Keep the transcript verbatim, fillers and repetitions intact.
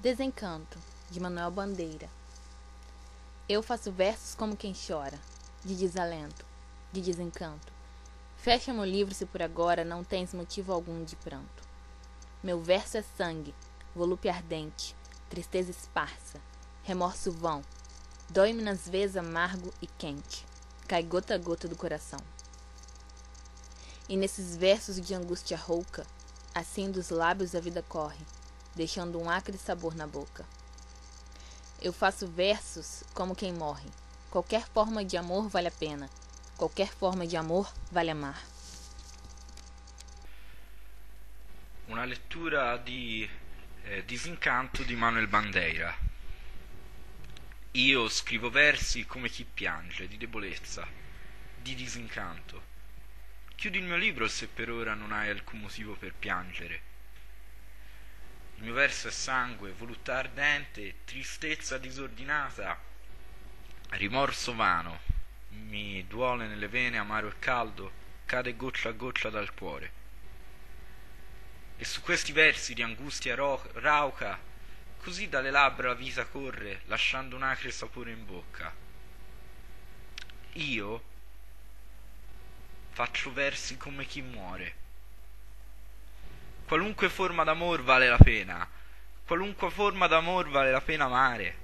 Desencanto, de Manuel Bandeira. Eu faço versos como quem chora, de desalento, de desencanto. Fecha meu livro se por agora não tens motivo algum de pranto. Meu verso é sangue, volúpia ardente, tristeza esparsa, remorso vão. Dói-me nas veias amargo e quente, cai gota a gota do coração. E nesses versos de angústia rouca, assim dos lábios a vida corre, deixando um acre sabor na boca. Eu faço versos como quem morre. Qualquer forma de amor vale a pena. Qualquer forma de amor vale amar. Una lettura di eh, Disincanto di Manuel Bandeira. Io scrivo versi come chi piange, di debolezza, di disincanto. Chiudi il mio libro se per ora non hai alcun motivo per piangere. Il mio verso è sangue, voluttà ardente, tristezza disordinata, rimorso vano. Mi duole nelle vene, amaro e caldo, cade goccia a goccia dal cuore. E su questi versi di angustia ro- rauca, così dalle labbra la vita corre, lasciando un acre sapore in bocca. Io faccio versi come chi muore. Qualunque forma d'amor vale la pena, qualunque forma d'amor vale la pena amare.